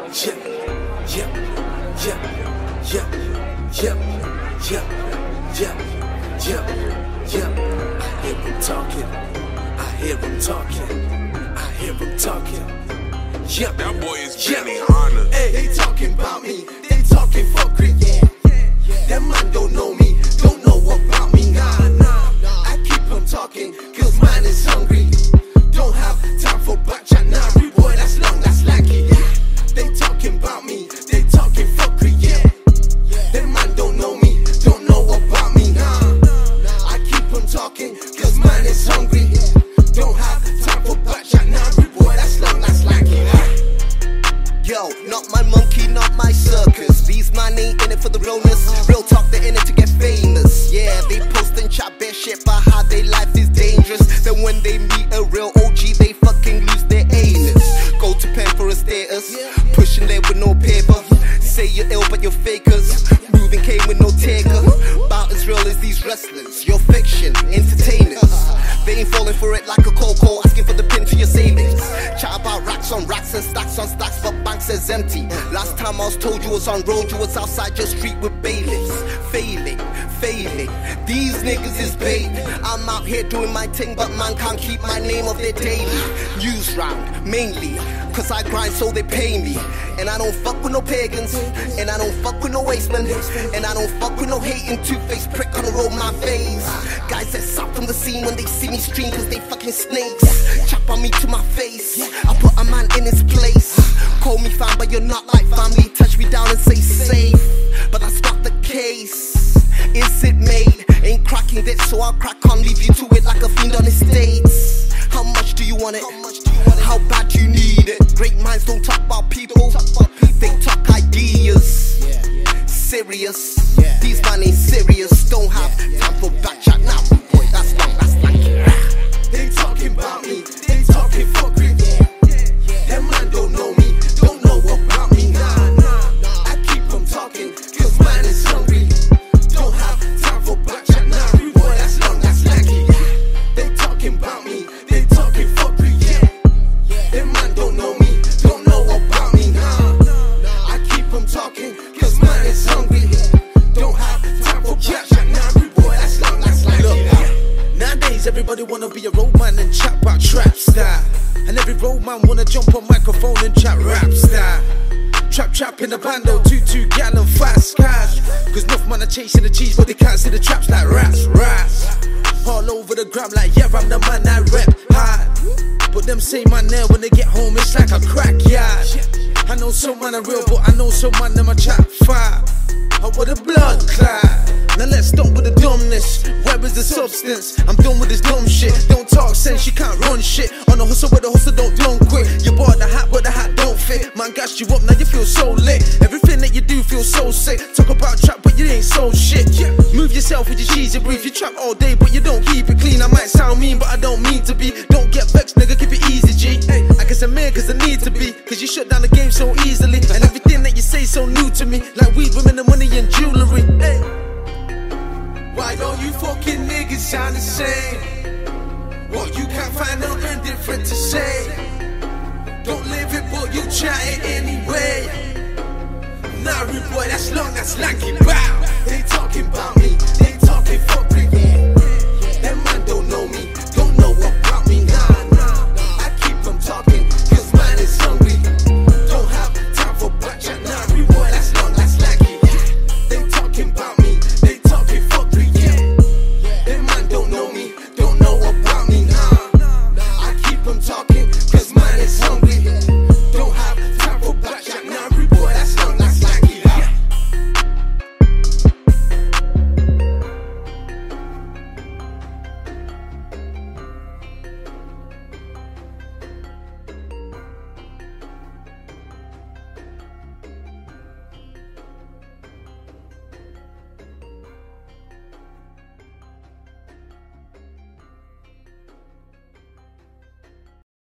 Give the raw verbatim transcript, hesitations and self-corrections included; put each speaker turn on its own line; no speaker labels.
yeah, yeah, yeah, yeah, yeah, yeah, yeah, yeah, yeah. I hear them talking, I hear them talking, I hear them talking. Yeah,
that boy is
yeah.
Benny Hanna.
Hey, they talking about me, they talking fuckery, yeah. That man don't know me, don't know about me, nah, nah. I keep on talking, cause mine is hungry. Don't have time for back chat, nah, rude boy, that's long, that's lanky, yeah. They talking about me, they talking fuckery, yeah. That man don't know me, don't know about me, nah. I keep on talking, cause mine is hungry. Don't have time for back chat, nah, rude boy, that's long, that's lanky, yeah.
Yo, not my monkey, not my circus. These man ain't in it for the realness. Real talk, they're in it to get famous. Yeah, they post and chat bare shit about how their life is dangerous. Then when they meet a real O G, they fucking lose their anus. Go to pen for a status, pushing there with no paper. Say you're ill but you're fakers. Moving came with no taker. About as real as these wrestlers. You're fiction, entertainers. They ain't falling for it like a coco, asking for the pin to your savings. Chat about racks on racks and stacks on stacks, but bank says empty. Last time I was told you was on road, you was outside your street with bailiffs. Failing, failing, these niggas is bait. I'm out here doing my thing, but man can't keep my name off their daily news round, mainly cause I grind so they pay me. And I don't fuck with no pagans, and I don't fuck with no wastemen, and I don't fuck with no hating two-faced prick on the road my face. Guys that suck from the scene when they see me stream cause they fucking snakes. Chop on me to my face, I put a man in his place. Call me fam but you're not like family, touch me down and say safe. But that's not the case. Is it made? Ain't cracking it so I'll crack on, leave you to it like a fiend on estates. How much do you want it? How bad do you need it? Great minds don't talk about people, they talk ideas. Serious, these man ain't serious. Don't have time for back chat now, boy, that's long, that's lanky.
They talking about me, they talking fuckery, yeah. That man don't know me, don't know about me, nah, nah. I keep on talking, cause mine is hungry. Don't have time for back chat now, boy, that's long, that's lanky, yeah. They talking about me, they talking fuckery, yeah. That man don't know me, don't know about me, nah. I keep on talking, cause mine is hungry. Don't have time for back chat now, boy, that's long, that's lanky, yeah.
Nowadays everybody wanna be a road man and chat about trap style. And every road man wanna jump on microphone and chat rap style. Trap trap in the bando, two two gallon fast cash. Cause enough man are chasing the cheese but they can't see the traps like rats, rats. All over the gram like yeah I'm the man I rep hard. But them same man there when they get home it's like a crack yard. I know some man are real but I know some man them a chat fire. I want a blood clot. Now let's stop with the dumbness. Where is the substance? I'm done with this dumb shit. Don't talk sense, you can't run shit. On the hustle where the hustle don't done quick. You bought the hat but the hat don't fit. Man gassed you up, now you feel so lit. Everything that you do feels so sick. Talk about trap but you ain't so shit. Move yourself with your cheesy brief. You trap all day but you don't keep it clean. I might sound mean but I don't mean to be. Don't get vexed nigga, keep it easy G. Hey, I guess I'm here cause I need to be. Cause you shut down the game so easily. And everything that you say so new to me. Like weed, women and money and jewelry. Hey.
Why don't you fucking niggas sound the same? What, you can't find nothing different to say? Don't live it but you chat it anyway. Nah, rude boy, that's long, that's lanky, bow.